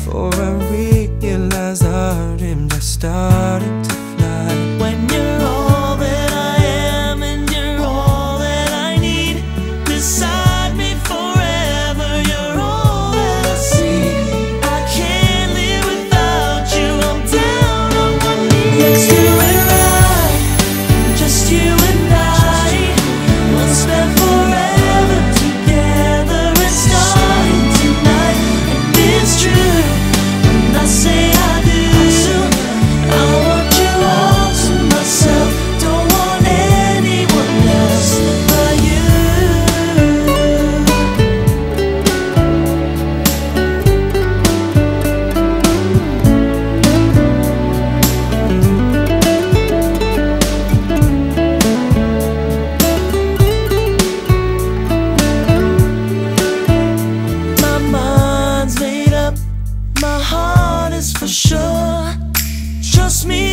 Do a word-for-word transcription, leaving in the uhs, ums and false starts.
before I realized our dream just started to fly. When you're all that I am and you're all that I need, beside me forever, you're all that I see. I can't live without you, I'm down on my knees. It's you and I, just you and I, we'll spend forever together and starting tonight. And it's true when I say I do, I want you all to myself, don't want anyone else but you. My mind's made up, my heart is for sure. Trust me,